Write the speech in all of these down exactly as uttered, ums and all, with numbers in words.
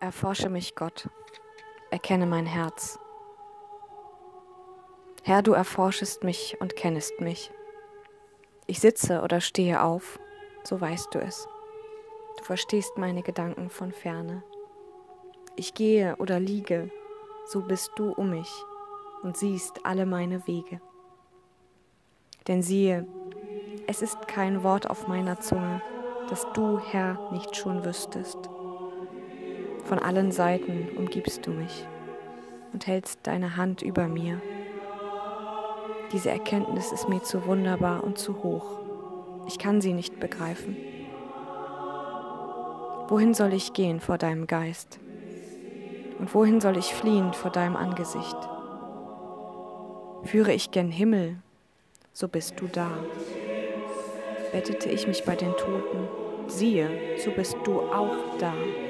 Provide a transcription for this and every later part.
Erforsche mich, Gott, erkenne mein Herz. Herr, du erforschest mich und kennest mich. Ich sitze oder stehe auf, so weißt du es. Du verstehst meine Gedanken von ferne. Ich gehe oder liege, so bist du um mich und siehst alle meine Wege. Denn siehe, es ist kein Wort auf meiner Zunge, das du, Herr, nicht schon wüsstest. Von allen Seiten umgibst du mich und hältst deine Hand über mir. Diese Erkenntnis ist mir zu wunderbar und zu hoch. Ich kann sie nicht begreifen. Wohin soll ich gehen vor deinem Geist? Und wohin soll ich fliehen vor deinem Angesicht? Führe ich gen Himmel, so bist du da. Bettete ich mich bei den Toten, siehe, so bist du auch da.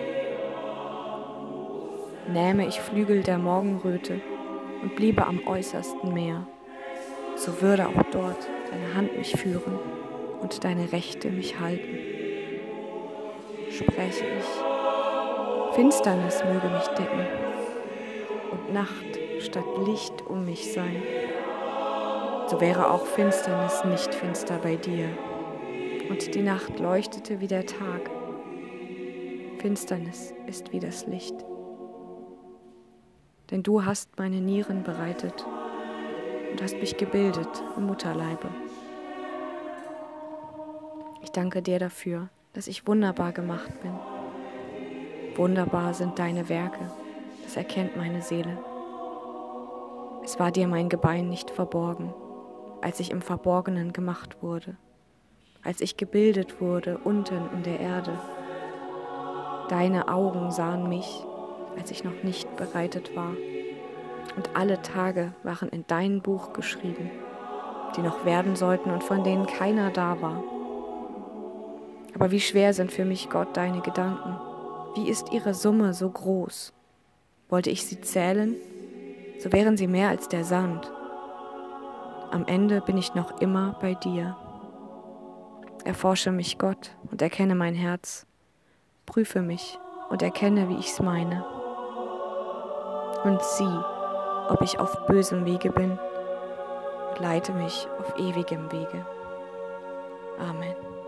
Nähme ich Flügel der Morgenröte und bliebe am äußersten Meer, so würde auch dort deine Hand mich führen und deine Rechte mich halten. Spräche ich, Finsternis möge mich decken und Nacht statt Licht um mich sein, so wäre auch Finsternis nicht finster bei dir und die Nacht leuchtete wie der Tag. Finsternis ist wie das Licht. Denn du hast meine Nieren bereitet und hast mich gebildet im Mutterleibe. Ich danke dir dafür, dass ich wunderbar gemacht bin. Wunderbar sind deine Werke, das erkennt meine Seele. Es war dir mein Gebein nicht verborgen, als ich im Verborgenen gemacht wurde, als ich gebildet wurde unten in der Erde. Deine Augen sahen mich, als ich noch nicht bereitet war. Und alle Tage waren in dein Buch geschrieben, die noch werden sollten und von denen keiner da war. Aber wie schwer sind für mich, Gott, deine Gedanken? Wie ist ihre Summe so groß? Wollte ich sie zählen, so wären sie mehr als der Sand. Am Ende bin ich noch immer bei dir. Erforsche mich, Gott, und erkenne mein Herz. Prüfe mich und erkenne, wie ich's meine. Und sieh, ob ich auf bösem Wege bin, und leite mich auf ewigem Wege. Amen.